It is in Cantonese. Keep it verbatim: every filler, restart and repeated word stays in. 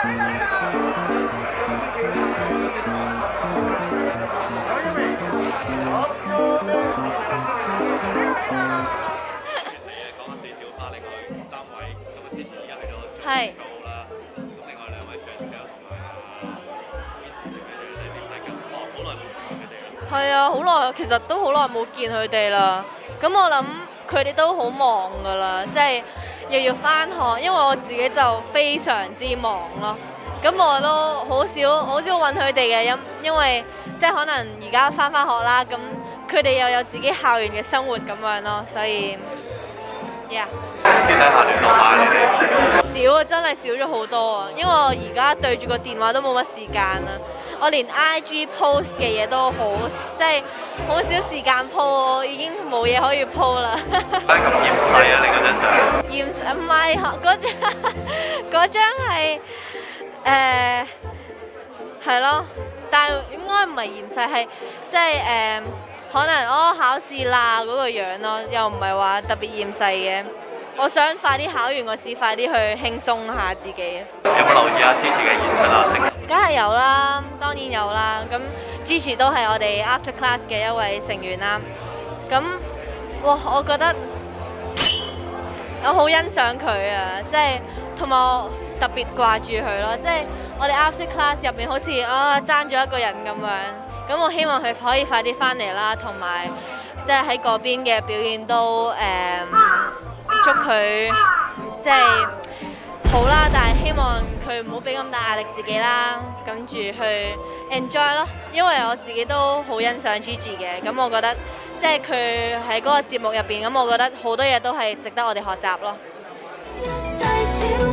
係。係啊，好耐，其實都好耐冇見佢哋啦。咁我諗佢哋都好忙㗎啦，即係又要返學，因為我自己就非常之忙咯。咁我都好少好少揾佢哋嘅，因因為即係可能而家返返學啦，咁佢哋又有自己校園嘅生活咁樣咯，所以，yeah。 私底下聯絡下你哋？ 少啊，真係少咗好多啊！因為我而家對住個電話都冇乜時間啦，我連 I G post 嘅嘢都好，即係好少時間 po， 我已經冇嘢可以 po 啦。 點解咁厭世啊？你嗰張相？ 厭世唔係嗰張，嗰張係誒係咯，但係應該唔係厭世，係即係誒可能哦考試啦嗰個樣咯，又唔係話特別厭世嘅。我想快啲考完個試，快啲去輕鬆下自己。 有冇留意下 Gigi 嘅演出啊？ 梗係有啦，當然有啦。咁 Gigi 都係我哋 After Class 嘅一位成員啦。咁哇，我覺得我好欣賞佢啊，即係同埋我特別掛住佢咯。即係我哋 After Class 入邊好似啊爭咗一個人咁樣。咁我希望佢可以快啲翻嚟啦，同埋即係喺嗰邊嘅表現都誒。嗯祝佢即係好啦，但係希望佢唔好俾咁大壓力自己啦，跟住去 enjoy 咯。因為我自己都好欣賞 Gigi 嘅，咁我覺得即係佢喺嗰個節目入邊，咁我覺得好多嘢都係值得我哋學習咯。